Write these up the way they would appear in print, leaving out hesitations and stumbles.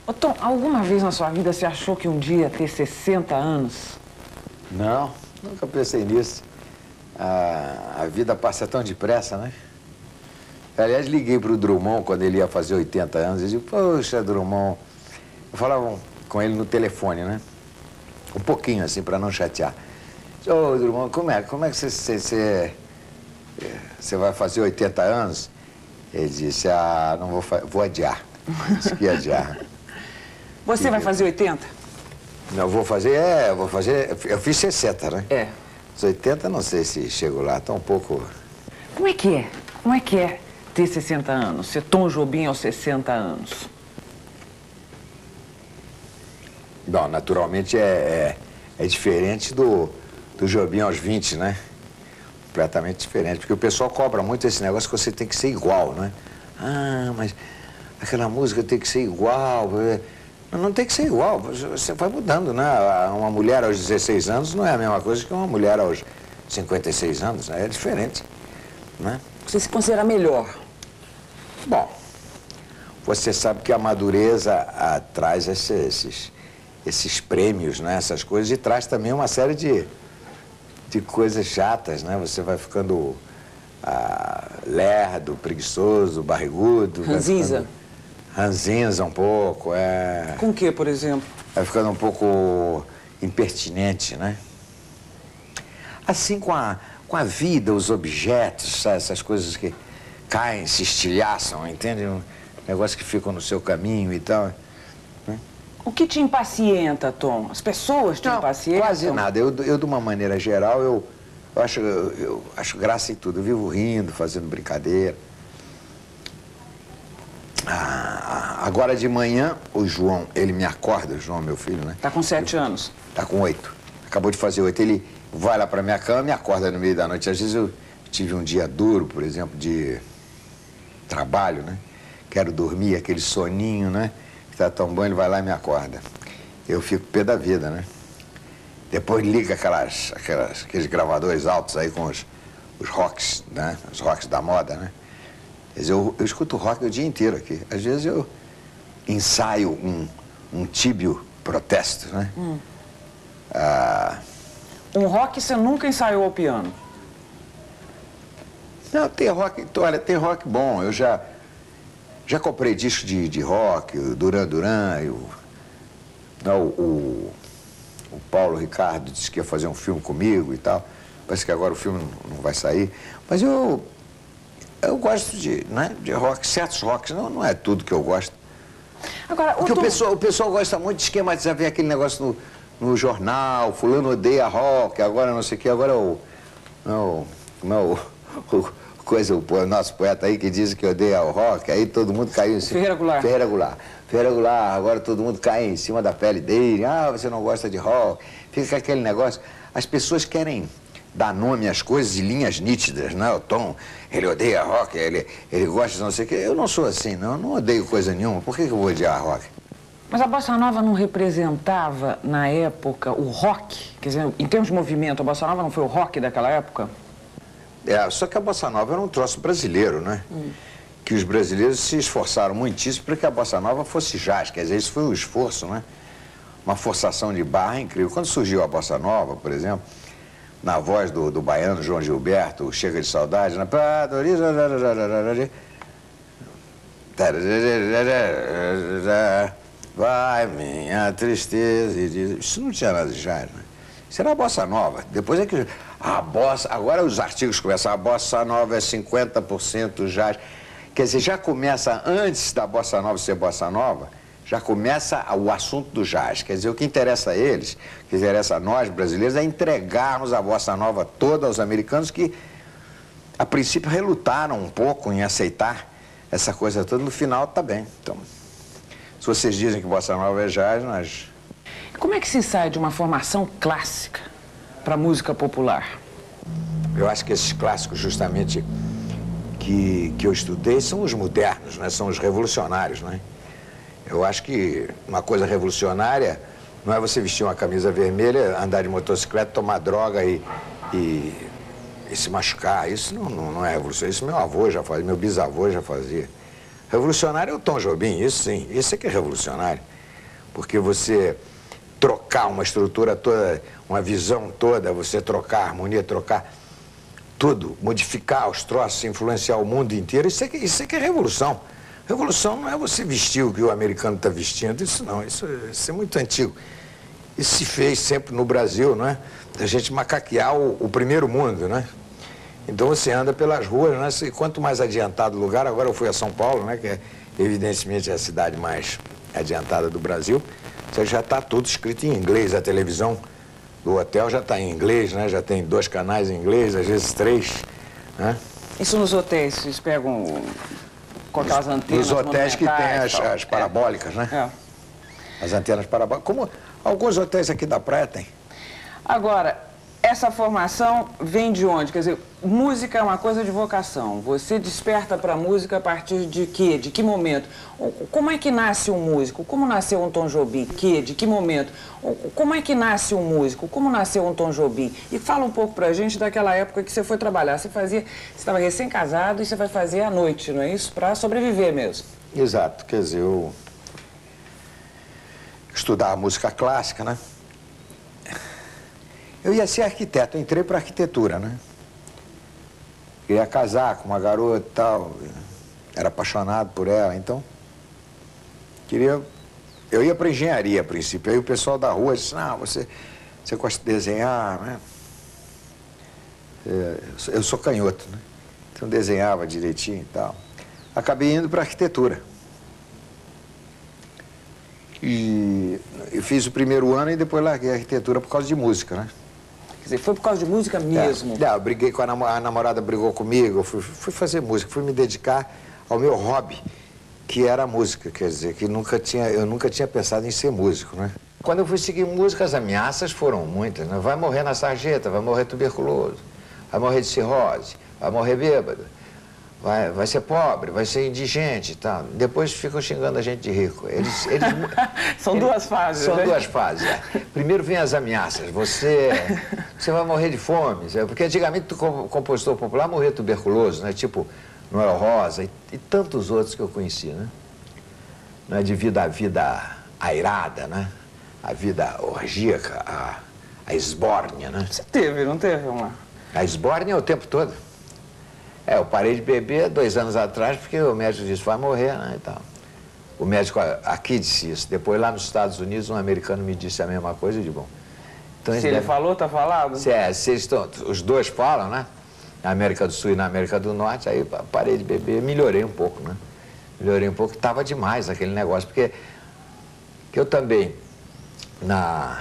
Ô, Tom, alguma vez na sua vida você achou que um dia ia ter 60 anos? Não, nunca pensei nisso. A vida passa tão depressa, né? Aliás, liguei para o Drummond quando ele ia fazer 80 anos e disse, poxa, Drummond... Eu falava com ele no telefone, né? Um pouquinho, assim, para não chatear. Ô, Drummond, como é que você vai fazer 80 anos? Ele disse, não vou adiar. Disse que ia adiar. Você vai fazer 80? Não, vou fazer, eu fiz 60, né? É. Os 80, não sei se chego lá, tá um pouco... Como é que é? Como é que é ter 60 anos? Ser Tom Jobim aos 60 anos? Não, naturalmente é diferente do Jobim aos 20, né? Completamente diferente, porque o pessoal cobra muito esse negócio que você tem que ser igual, né? Ah, mas aquela música tem que ser igual. Não tem que ser igual, você vai mudando, né? Uma mulher aos 16 anos não é a mesma coisa que uma mulher aos 56 anos, né? É diferente, né? Você se considera melhor? Bom, você sabe que a madureza traz esses prêmios, né? Essas coisas, e traz também uma série de coisas chatas, né? Você vai ficando lerdo, preguiçoso, barrigudo. Ranzinza? Ranzinza um pouco, Com o que, por exemplo? Vai ficando um pouco impertinente, né? Assim com a vida, os objetos, sabe? Essas coisas que caem, se estilhaçam, entende? Um negócio que ficam no seu caminho e tal. Né? O que te impacienta, Tom? As pessoas te impacientam? Quase nada. Eu, de uma maneira geral, eu acho graça em tudo. Eu vivo rindo, fazendo brincadeira. Agora de manhã, o João, ele me acorda, o João, meu filho, né? Tá com 7 anos. Tá com 8. Acabou de fazer 8. Ele vai lá pra minha cama e me acorda no meio da noite. Às vezes eu tive um dia duro, por exemplo, de trabalho, né? Quero dormir, aquele soninho, né? Que tá tão bom, ele vai lá e me acorda. Eu fico pé da vida, né? Depois liga aqueles gravadores altos aí com os rocks, né? Os rocks da moda, né? Quer dizer, eu escuto rock o dia inteiro aqui. Às vezes eu ensaio um tíbio protesto, né? Um rock você nunca ensaiou ao piano? Não, tem rock, olha, tem rock bom. Eu já comprei disco de rock, o Duran Duran, o Paulo Ricardo disse que ia fazer um filme comigo e tal. Parece que agora o filme não vai sair. Mas eu gosto de rock, certos rocks, não é tudo que eu gosto. Agora, porque o pessoal gosta muito de esquematizar, ver aquele negócio no jornal, fulano odeia rock, agora não sei o que, agora o nosso poeta aí que diz que odeia o rock, aí todo mundo caiu em cima. Ferreira Goulart, agora todo mundo cai em cima da pele dele, você não gosta de rock, fica aquele negócio. As pessoas querem dar nome às coisas de linhas nítidas, né? O Tom, ele odeia rock, ele gosta de não sei o que. Eu não sou assim, não odeio coisa nenhuma. Por que eu vou odiar rock? Mas a Bossa Nova não representava, na época, o rock? Quer dizer, em termos de movimento, a Bossa Nova não foi o rock daquela época? Só que a Bossa Nova era um troço brasileiro, né? Que os brasileiros se esforçaram muitíssimo para que a Bossa Nova fosse jazz. Quer dizer, isso foi um esforço, né? Uma forçação de barra incrível. Quando surgiu a Bossa Nova, por exemplo, na voz do baiano João Gilberto, Chega de Saudade, na vai minha tristeza e diz... Isso não tinha nada de jazz, né? Isso era a Bossa Nova. Depois é que agora os artigos começam, a Bossa Nova é 50% jazz. Quer dizer, já começa, antes da Bossa Nova ser Bossa Nova, já começa o assunto do jazz. Quer dizer, o que interessa a eles, o que interessa a nós, brasileiros, é entregarmos a Bossa Nova toda aos americanos que, a princípio, relutaram um pouco em aceitar essa coisa toda. No final, tá bem. Então, se vocês dizem que Bossa Nova é jazz, nós... Como é que se sai de uma formação clássica para música popular? Eu acho que esses clássicos, justamente, que eu estudei, são os modernos, né? São os revolucionários, né? Eu acho que uma coisa revolucionária não é você vestir uma camisa vermelha, andar de motocicleta, tomar droga e se machucar. Isso não é revolução. Isso meu avô já fazia, meu bisavô já fazia. Revolucionário é o Tom Jobim, isso sim, isso é que é revolucionário. Porque você trocar uma estrutura toda, uma visão toda, você trocar a harmonia, trocar tudo, modificar os troços, influenciar o mundo inteiro, isso é que é revolução. Revolução não é você vestir o que o americano está vestindo, isso não, isso é muito antigo. Isso se fez sempre no Brasil, não é? A gente macaquear o primeiro mundo, né? Então você anda pelas ruas, né? E quanto mais adiantado o lugar, agora eu fui a São Paulo, né? Que é evidentemente a cidade mais adiantada do Brasil, você já está tudo escrito em inglês, a televisão do hotel já está em inglês, né? Já tem 2 canais em inglês, às vezes 3, né? Isso nos hotéis, vocês pegam com aquelas antenas? Nos hotéis que tem as parabólicas, né? É. As antenas parabólicas, como alguns hotéis aqui da praia tem. Agora, essa formação vem de onde? Quer dizer, música é uma coisa de vocação. Você desperta para a música a partir de quê? De que momento? Como é que nasce um músico? Como nasceu um Tom Jobim? De que momento? Como é que nasce um músico? Como nasceu um Tom Jobim? E fala um pouco pra gente daquela época que você foi trabalhar. Você estava recém-casado e você vai fazer à noite, não é isso? Para sobreviver mesmo. Exato. Quer dizer, eu estudava música clássica, né? Eu ia ser arquiteto, eu entrei para arquitetura, né? Queria casar com uma garota e tal, era apaixonado por ela, então eu ia para engenharia a princípio. Aí o pessoal da rua disse, não, você gosta de desenhar, né? Eu sou canhoto, né? Então desenhava direitinho e tal. Acabei indo para arquitetura. E eu fiz o primeiro ano e depois larguei a arquitetura por causa de música, né? Quer dizer, foi por causa de música mesmo? Eu briguei com a namorada, brigou comigo, eu fui fazer música, fui me dedicar ao meu hobby, que era a música, quer dizer, que eu nunca tinha pensado em ser músico, né? Quando eu fui seguir música, as ameaças foram muitas, né? Vai morrer na sarjeta, vai morrer tuberculoso, vai morrer de cirrose, vai morrer bêbado, vai ser pobre, vai ser indigente e tal. Depois ficam xingando a gente de rico. São duas fases, São né? duas fases, Primeiro vem as ameaças. Você vai morrer de fome. Porque antigamente o compositor popular morria tuberculoso, né? Tipo Noel Rosa e tantos outros que eu conheci, né? Não é devido à vida airada, né? A vida orgíaca, a esbórnia, né? Você teve, não teve uma? A esbórnia é o tempo todo. Eu parei de beber 2 anos atrás porque o médico disse, vai morrer, né, e tal. O médico aqui disse isso. Depois, lá nos Estados Unidos, um americano me disse a mesma coisa e de bom. Então, se ele falou, tá falado? Os dois falam, né? Na América do Sul e na América do Norte, aí parei de beber, melhorei um pouco, né? Melhorei um pouco, estava demais aquele negócio, porque eu também, na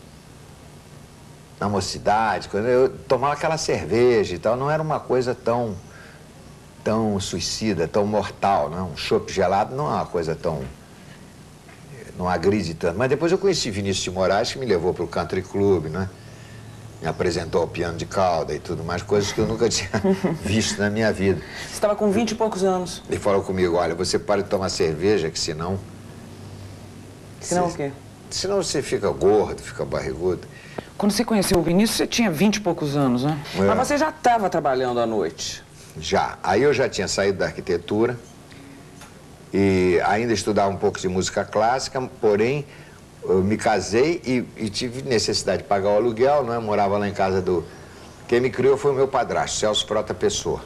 mocidade, quando eu tomava aquela cerveja e tal, não era uma coisa tão suicida, tão mortal, né? Um chopp gelado não é uma coisa tão... não agride tanto. Mas depois eu conheci Vinícius de Moraes, que me levou para o Country Club, né? Me apresentou ao piano de cauda e tudo mais, coisas que eu nunca tinha visto na minha vida. Você estava com 20 e poucos anos. Ele falou comigo, olha, você para de tomar cerveja, que senão... Senão o quê? Senão você fica gordo, fica barrigudo. Quando você conheceu o Vinícius, você tinha 20 e poucos anos, né? Mas você já estava trabalhando à noite. Já. Aí eu já tinha saído da arquitetura e ainda estudava um pouco de música clássica, porém eu me casei e tive necessidade de pagar o aluguel, não é? Morava lá em casa do... Quem me criou foi o meu padrasto, Celso Frota Pessoa.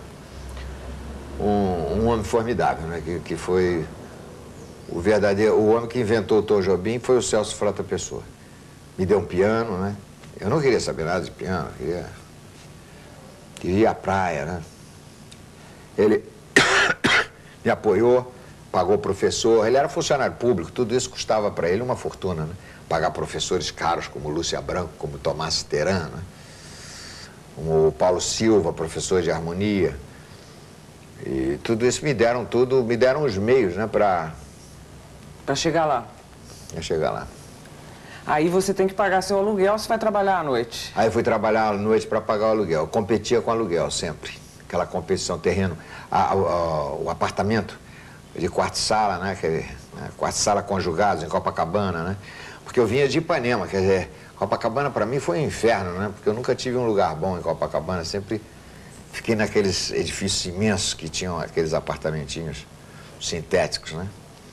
Um homem formidável, né? Que foi o homem que inventou o Tom Jobim foi o Celso Frota Pessoa. Me deu um piano, né? Eu não queria saber nada de piano, queria ir à praia, né? Ele me apoiou, pagou professor, ele era funcionário público, tudo isso custava para ele uma fortuna, né? Pagar professores caros como Lúcia Branco, como Tomás Teran, né? Como o Paulo Silva, professor de harmonia. E tudo isso me deram os meios, né, para chegar lá. Para chegar lá. Aí você tem que pagar seu aluguel, você vai trabalhar à noite. Aí eu fui trabalhar à noite para pagar o aluguel. Eu competia com aluguel sempre. Aquela competição, terreno, o apartamento de quarto-sala, né? Quarto-sala conjugados em Copacabana, né? Porque eu vinha de Ipanema, quer dizer, Copacabana para mim foi um inferno, né? Porque eu nunca tive um lugar bom em Copacabana, sempre fiquei naqueles edifícios imensos que tinham aqueles apartamentinhos sintéticos, né?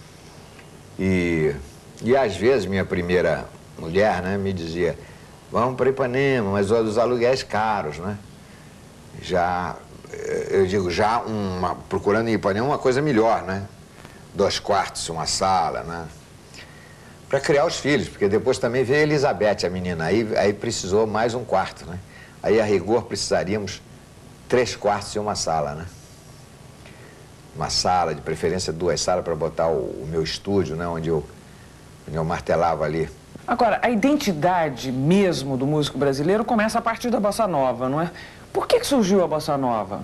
E às vezes minha primeira mulher, né, me dizia, vamos para Ipanema, mas os aluguéis caros, né? Eu digo, procurando em Ipanema uma coisa melhor, né? 2 quartos, uma sala, né? Para criar os filhos, porque depois também veio a Elizabeth, a menina, aí precisou mais um quarto, né? Aí, a rigor, precisaríamos 3 quartos e uma sala, né? Uma sala, de preferência 2 salas para botar o meu estúdio, né? Onde eu martelava ali. Agora, a identidade mesmo do músico brasileiro começa a partir da Bossa Nova, não é? Por que surgiu a Bossa Nova?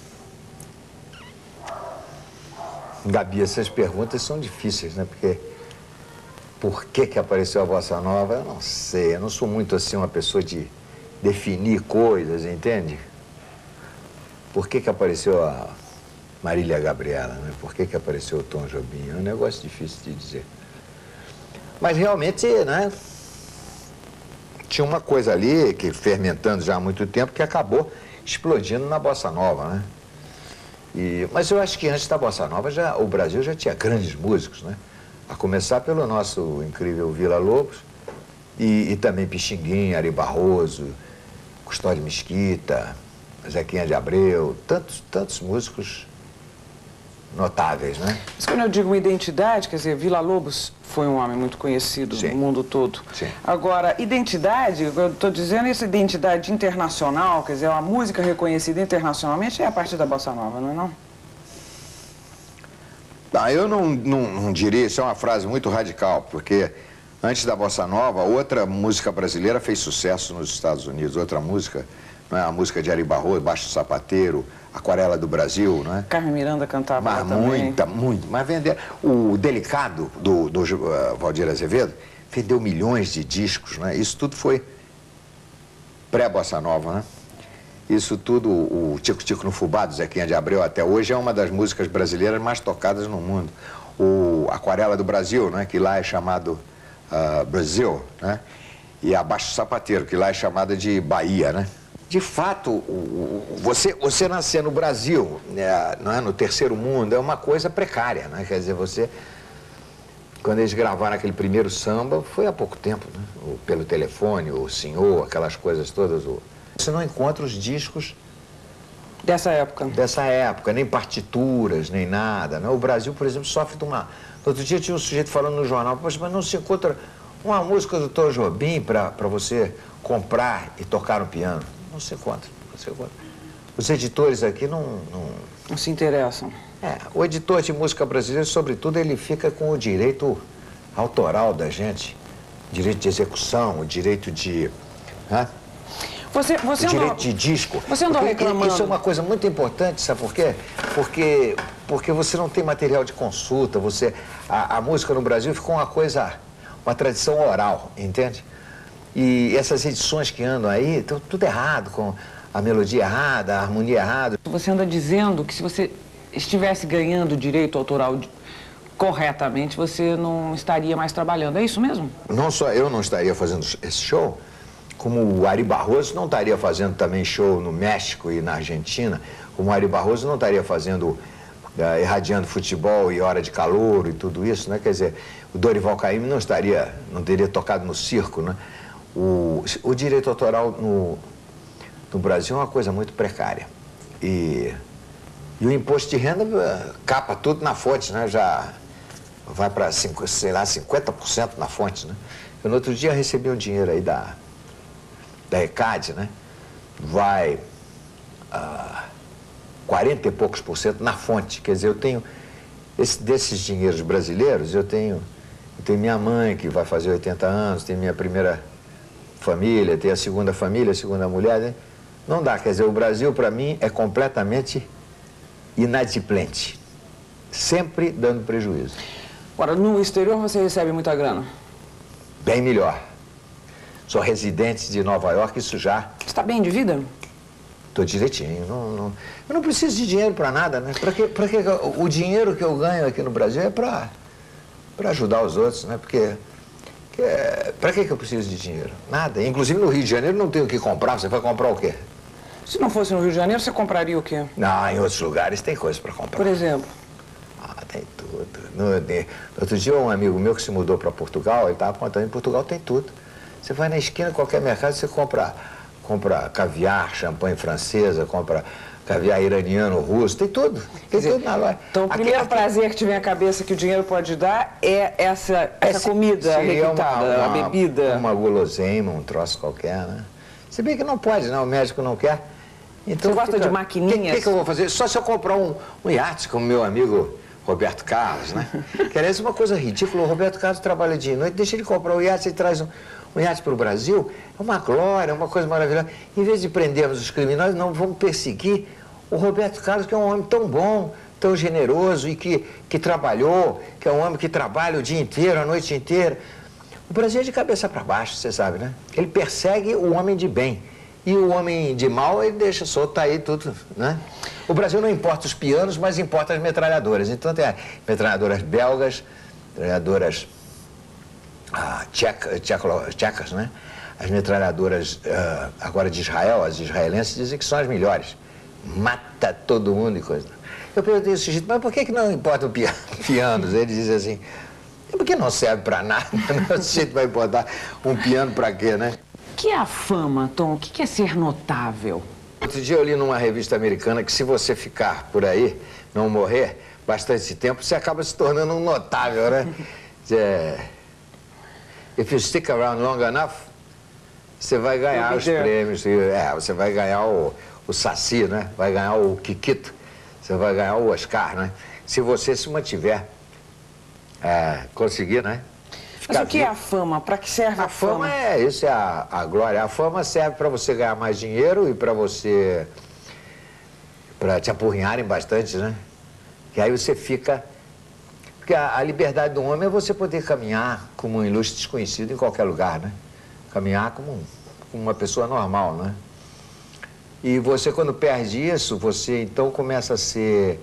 Gabi, essas perguntas são difíceis, né? Porque por que apareceu a Bossa Nova, eu não sei. Eu não sou muito, assim, uma pessoa de definir coisas, entende? Por que apareceu a Marília Gabriela, né? Por que apareceu o Tom Jobim? É um negócio difícil de dizer. Mas realmente, né? Tinha uma coisa ali, que fermentando já há muito tempo, que acabou explodindo na Bossa Nova, né? Mas eu acho que antes da Bossa Nova, o Brasil já tinha grandes músicos, né? A começar pelo nosso incrível Villa-Lobos e também Pixinguinha, Ari Barroso, Custódio Mesquita, Zequinha de Abreu, tantos músicos notáveis, né? Mas quando eu digo uma identidade, quer dizer, Villa-Lobos foi um homem muito conhecido no mundo todo. Sim. Agora, identidade, eu estou dizendo essa identidade internacional, quer dizer, uma música reconhecida internacionalmente é a partir da Bossa Nova, não é não? Eu não diria, isso é uma frase muito radical, porque antes da Bossa Nova, outra música brasileira fez sucesso nos Estados Unidos, outra música, não é? A música de Ari Barroso, Baixo Sapateiro, Aquarela do Brasil, não é? Carmen Miranda cantava lá também. Muito. Mas vender. O Delicado, do Valdir Azevedo, vendeu milhões de discos, né? Isso tudo foi pré-Bossa Nova, né? Isso tudo, o Tico Tico no Fubá, do Zequinha de Abreu, até hoje é uma das músicas brasileiras mais tocadas no mundo. O Aquarela do Brasil, né? Que lá é chamado Brasil, né? E a Baixo Sapateiro, que lá é chamada de Bahia, né? De fato, você nascer no Brasil, né, não é, no terceiro mundo, é uma coisa precária, né? Quer dizer, quando eles gravaram aquele primeiro samba, foi há pouco tempo, né? Pelo telefone, o senhor, aquelas coisas todas. Você não encontra os discos dessa época. Dessa época, nem partituras, nem nada, né? O Brasil, por exemplo, sofre de uma... Outro dia tinha um sujeito falando no jornal, mas não se encontra uma música do Tom Jobim para você comprar e tocar no piano. Não se encontra. Os editores aqui não se interessam. O editor de música brasileira, sobretudo, ele fica com o direito autoral da gente, direito de execução, o direito de... Você direito de disco. Você andou reclamando. Isso é uma coisa muito importante, sabe por quê? Porque você não tem material de consulta, a música no Brasil ficou uma tradição oral, entende? E essas edições que andam aí, estão tudo errado, com a melodia errada, a harmonia errada. Você anda dizendo que se você estivesse ganhando direito autoral corretamente, você não estaria mais trabalhando. É isso mesmo? Não só eu não estaria fazendo esse show, como o Ari Barroso não estaria fazendo também show no México e na Argentina, como o Ari Barroso não estaria fazendo, irradiando futebol e hora de calor e tudo isso, né? Quer dizer, o Dorival Caymmi não teria tocado no circo, né? O direito autoral no Brasil é uma coisa muito precária. E o imposto de renda capa tudo na fonte, né? Já vai para, sei lá, 50% na fonte, né? Eu, no outro dia, recebi um dinheiro aí da ECAD, né? Vai 40 e poucos por cento na fonte. Quer dizer, eu tenho desses dinheiros brasileiros, eu tenho minha mãe, que vai fazer 80 anos, tenho minha primeira família, tenho a segunda família, a segunda mulher, né? Não dá, quer dizer, o Brasil, para mim, é completamente inadimplente, sempre dando prejuízo. Agora, no exterior você recebe muita grana? Bem melhor. Sou residente de Nova York, isso já... Você está bem de vida? Estou direitinho. Eu não preciso de dinheiro para nada, né? Para que o dinheiro que eu ganho aqui no Brasil é para ajudar os outros, né? Porque... Para que eu preciso de dinheiro? Nada. Inclusive no Rio de Janeiro não tenho o que comprar. Você vai comprar o quê? Se não fosse no Rio de Janeiro, você compraria o quê? Não, em outros lugares tem coisa para comprar. Por exemplo? Tem No outro dia, um amigo meu que se mudou para Portugal, ele estava contando, em Portugal tem tudo. Você vai na esquina, qualquer mercado, você compra caviar, champanhe francesa, compra caviar iraniano, russo, tem tudo. Tem tudo na loja. Então, o primeiro prazer que te vem à cabeça que o dinheiro pode dar é essa comida requintada, a bebida. Uma guloseima, um troço qualquer, né? Se bem que não pode, né? O médico não quer. Então, você gosta de maquininhas? O que eu vou fazer? Só se eu comprar um iate com o meu amigo Roberto Carlos, né? Que aliás é uma coisa ridícula. O Roberto Carlos trabalha dia e noite, deixa ele comprar o iate e traz um iate para o Brasil. É uma glória, é uma coisa maravilhosa. Em vez de prendermos os criminosos, não vamos perseguir o Roberto Carlos, que é um homem tão bom, tão generoso e que trabalhou, que é um homem que trabalha o dia inteiro, a noite inteira. O Brasil é de cabeça para baixo, você sabe, né? Ele persegue o homem de bem. E o homem de mal, ele deixa solto aí tudo, né? O Brasil não importa os pianos, mas importa as metralhadoras. Então tem metralhadoras belgas, metralhadoras tchecas, né? As metralhadoras agora de Israel, as israelenses, dizem que são as melhores. Mata todo mundo e coisa. Eu perguntei ao sujeito, mas por que não importam pianos? Ele diz assim, porque não serve para nada, né? O sujeito vai botar um piano para quê, né? O que é a fama, Tom? O que é ser notável? Outro dia eu li numa revista americana que se você ficar por aí, não morrer, bastante tempo, você acaba se tornando um notável, né? If you stick around long enough, você vai ganhar os prêmios. Você vai ganhar o Saci, né? Vai ganhar o Kikito, você vai ganhar o Oscar, né? Se você se mantiver, conseguir, né? Mas o que é a fama? Para que serve a fama? Isso é a glória. A fama serve para você ganhar mais dinheiro e para te apurrinharem bastante, né? Que aí você fica... Porque a liberdade do homem é você poder caminhar como um ilustre desconhecido em qualquer lugar, né? Caminhar como uma pessoa normal, né? E você, quando perde isso, você então começa a ser...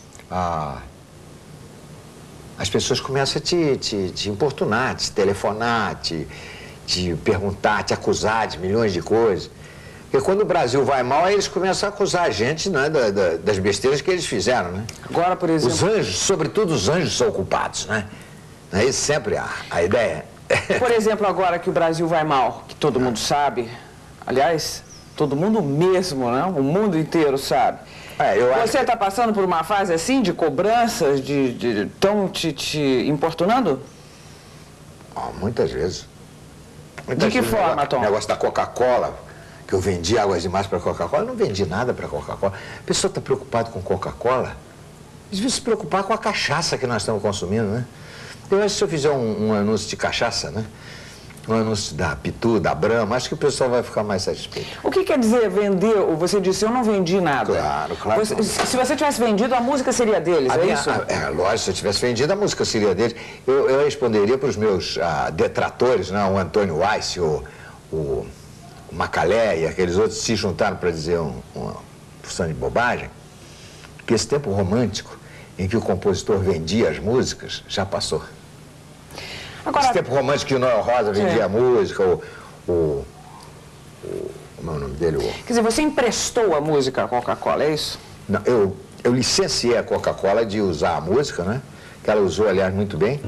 As pessoas começam a te importunar, te telefonar, te perguntar, te acusar de milhões de coisas. Porque quando o Brasil vai mal, aí eles começam a acusar a gente, né, das besteiras que eles fizeram, né? Agora, por exemplo... Os anjos, sobretudo os anjos são culpados, né? Não é isso sempre a ideia? Por exemplo, agora que o Brasil vai mal, que todo mundo sabe, aliás, todo mundo mesmo, né? O mundo inteiro sabe. Você está passando por uma fase assim de cobranças, tão te importunando? Muitas vezes. De que forma, Tom? O negócio da Coca-Cola, que eu vendi águas demais para Coca-Cola, eu não vendi nada para Coca-Cola. A pessoa está preocupada com Coca-Cola, devia se preocupar com a cachaça que nós estamos consumindo, né? Eu acho que se eu fizer um anúncio de cachaça, né? Um anúncio da Pitu, da Brahma, acho que o pessoal vai ficar mais satisfeito. O que quer dizer vender? Você disse, eu não vendi nada. Claro. Se você tivesse vendido, a música seria deles, isso? Lógico, se eu tivesse vendido, a música seria deles. Eu responderia para os meus detratores, né? O Antônio Weiss, o Macalé e aqueles outros se juntaram para dizer uma porção de bobagem, que esse tempo romântico em que o compositor vendia as músicas já passou. Agora, esse tempo romântico que o Noel Rosa vendia a música, como é o nome dele? Quer dizer, você emprestou a música à Coca-Cola, é isso? Não, eu licenciei a Coca-Cola de usar a música, né? Que ela usou, aliás, muito bem.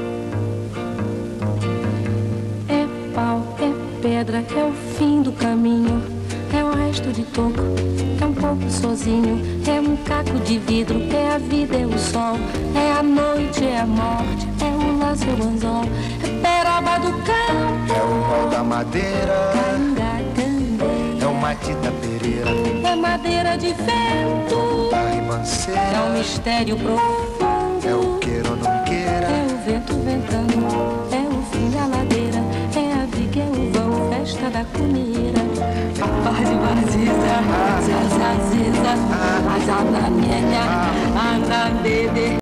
É pau, é pedra, é o fim do caminho, é o resto de toco, é um pouco sozinho, é um caco de vidro, é a vida, é o sol, é a noite, é a morte, é o laço, é o anzol, é peroba do campo, é o pau da madeira, é o matita pereira, é madeira de vento, da ribanceira, é um mistério profundo, é o queira ou não queira, é o vento ventando, é o fim da ladeira, é a viga, é o vão, festa da cuneira. Vaziza, zazaziza, azananenha, andandede.